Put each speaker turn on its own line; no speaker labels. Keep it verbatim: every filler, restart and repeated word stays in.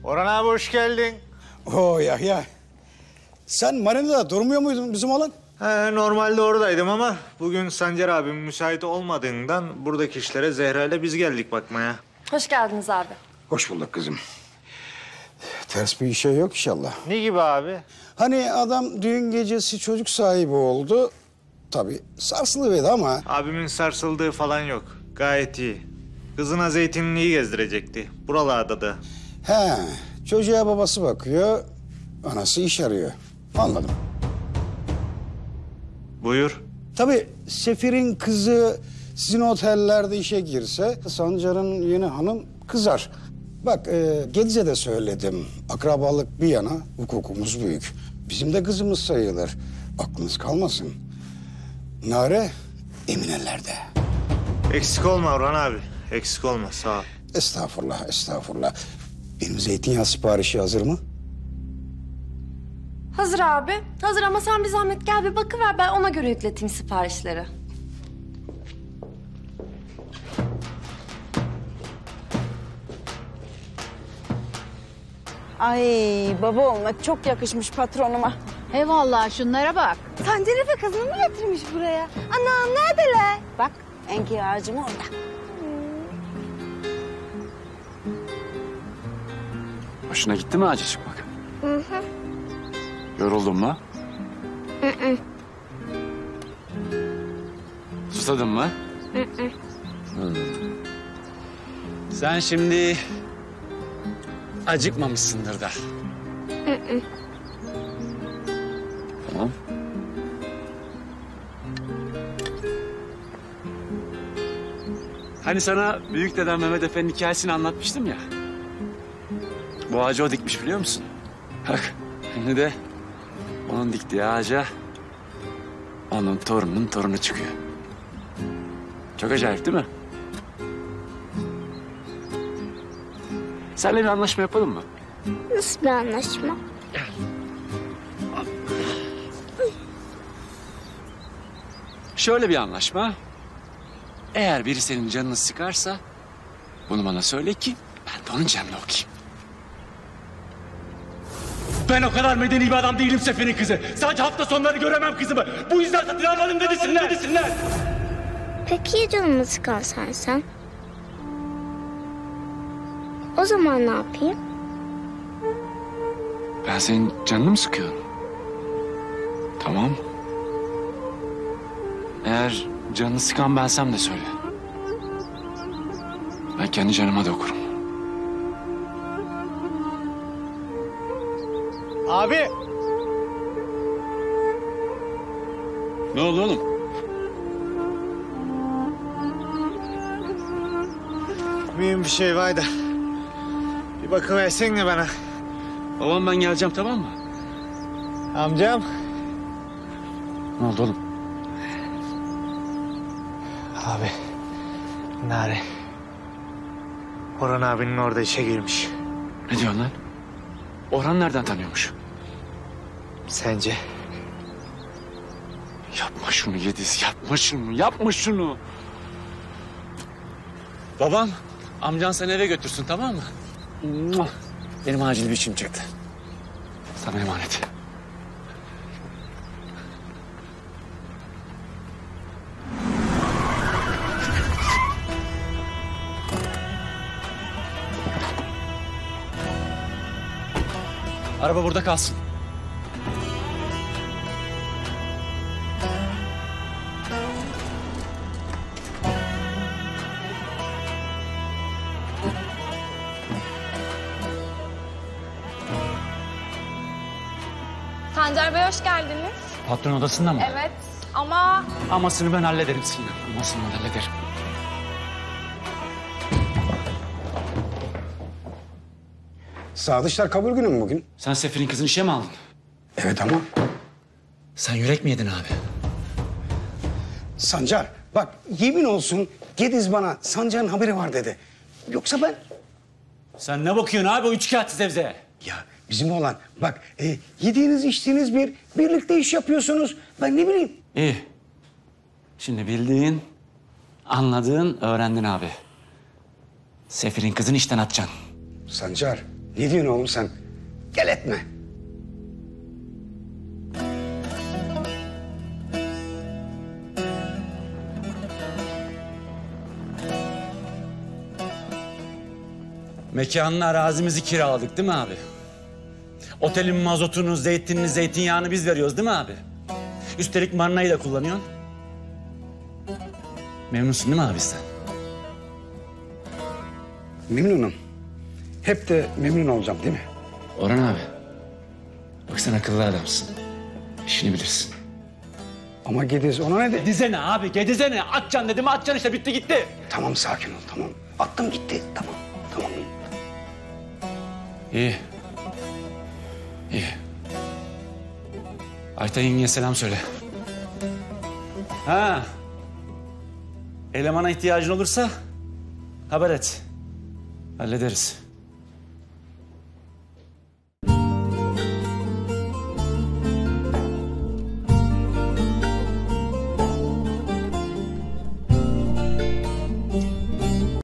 Orhan abi hoş geldin.
Oo Yahya. Sen marinada durmuyor muydun bizim oğlan?
He, normalde oradaydım ama bugün Sancar abim müsait olmadığından buradaki işlere Zehra ile biz geldik bakmaya.
Hoş geldiniz abi.
Hoş bulduk kızım. Ters bir şey yok inşallah.
Ne gibi abi?
Hani adam düğün gecesi çocuk sahibi oldu. Tabii sarsılıverdi ama...
Abimin sarsıldığı falan yok. Gayet iyi. Kızına zeytinliği gezdirecekti. Buralarda da.
He, çocuğa babası bakıyor, anası iş arıyor. Anladım.
Buyur.
Tabii Sefir'in kızı sizin otellerde işe girse... Sancar'ın yeni hanım kızar. Bak e, Gediz'e de söyledim. Akrabalık bir yana hukukumuz büyük. Bizim de kızımız sayılır. Aklınız kalmasın. Nare emin ellerde.
Eksik olma Orhan abi. Eksik olma sağ ol.
Estağfurullah, estağfurullah. Benim zeytinyağı siparişi hazır mı?
Hazır abi. Hazır ama sen bir zahmet gel bir bakıver. Ben ona göre yükleteyim siparişleri.
Ay baba olmak çok yakışmış patronuma.
Eyvallah şunlara bak.
Sancar Efe kızını mı getirmiş buraya? Anam neredeler? Bak enki ağacım orada.
Hoşuna gitti mi ağaca çıkmak? Hı hı. Yoruldun mu? Hı hı. Susadın mı? Hı hı. Hmm. Sen şimdi acıkmamışsındır da. Hı hı. Tamam. Hani sana büyük dedem Mehmet Efe'nin hikayesini anlatmıştım ya. Bu ağacı o dikmiş biliyor musun? Bak şimdi de onun diktiği ağaca onun torununun torunu çıkıyor. Çok acayip değil mi? Seninle bir anlaşma yapalım mı?
Nasıl bir anlaşma?
Şöyle bir anlaşma. Eğer biri senin canını sıkarsa bunu bana söyle ki ben de onun canını okuyayım.
Ben o kadar medeni bir adam değilim Sefir'in kızı. Sadece hafta sonları göremem kızımı. Bu yüzden satın almadım desinler. desinler.
Peki ya canımı sıkan sensen? O zaman ne yapayım?
Ben senin canını mı sıkıyorum? Tamam. Eğer canını sıkan bensem de söyle. Ben kendi canıma da okurum.
Abi.
Ne oldu oğlum?
Mühim bir şey var da. Bir bakıversene bana.
Babam ben geleceğim tamam mı?
Amcam.
Ne oldu oğlum?
Abi. Nare. Orhan abinin orada işe girmiş.
Ne diyorsun lan? Orhan nereden tanıyormuş?
Sence?
Yapma şunu Yediz, yapma şunu, yapma şunu. Babam, amcan seni eve götürsün tamam mı? Benim acil bir işim çıktı. Sana emanet. Araba burada kalsın.
Sancar Bey hoş geldiniz.
Patron odasında mı?
Evet ama...
Amasını ben hallederim Sinan. Amasını ben hallederim.
Sadıçlar kabul günü mü bugün?
Sen Sefir'in kızını işe mi aldın?
Evet ama
Sen yürek mi yedin abi?
Sancar bak yemin olsun Gediz bana Sancar'ın haberi var dedi. Yoksa ben...
Sen ne bakıyorsun abi o üç kağıtlı zevze?
Ya bizim oğlan bak e, yediğiniz içtiğiniz bir birlikte iş yapıyorsunuz. Ben ne bileyim.
İyi. Şimdi bildiğin, anladığın, öğrendin abi. Sefir'in kızını işten atacaksın.
Sancar Ne diyorsun oğlum sen? Gel etme.
Mekanın arazimizi kiraladık değil mi abi? Otelin mazotunu, zeytinini, zeytinyağını biz veriyoruz değil mi abi? Üstelik marnayı da kullanıyorsun. Memnunsun değil mi abi sen?
Memnunum. Hep de memnun olacağım değil mi?
Orhan abi. Bak sen akıllı adamsın. İşini bilirsin.
Ama Gediz ona ne de...
Gedize ne abi? Gedize ne? Atacaksın dedim atacaksın işte bitti gitti.
Tamam sakin ol tamam. Attım gitti tamam. Tamam.
İyi. İyi. Ayten yengeye selam söyle. Ha. Elemana ihtiyacın olursa haber et. Hallederiz.